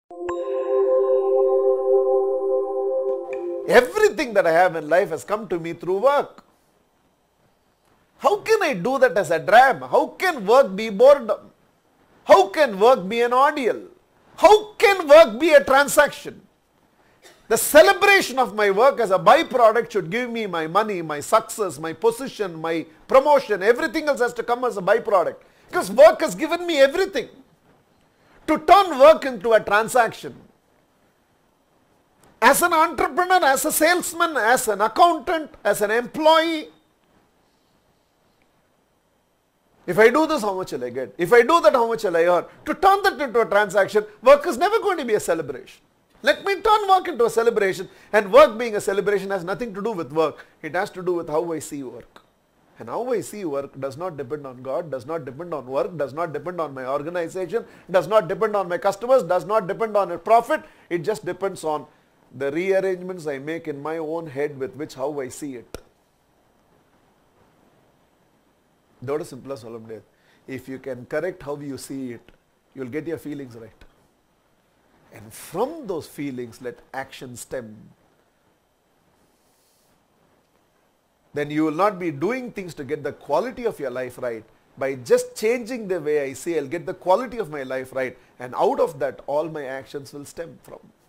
Everything that I have in life has come to me through work. How can I do that as a drama? How can work be boredom? How can work be an ordeal? How can work be a transaction? The celebration of my work as a byproduct should give me my money, my success, my position, my promotion. Everything else has to come as a byproduct. Because work has given me everything. To turn work into a transaction, as an entrepreneur, as a salesman, as an accountant, as an employee, if I do this, how much will I get? If I do that, how much will I earn? To turn that into a transaction, work is never going to be a celebration. Let me turn work into a celebration, and work being a celebration has nothing to do with work. It has to do with how I see work. And how I see work does not depend on God, does not depend on work, does not depend on my organization, does not depend on my customers, does not depend on a profit. It just depends on the rearrangements I make in my own head with which how I see it. That is simple as Solam. If you can correct how you see it, you will get your feelings right. And from those feelings, let action stem. Then you will not be doing things to get the quality of your life right. By just changing the way I see, I'll get the quality of my life right. And out of that, all my actions will stem from.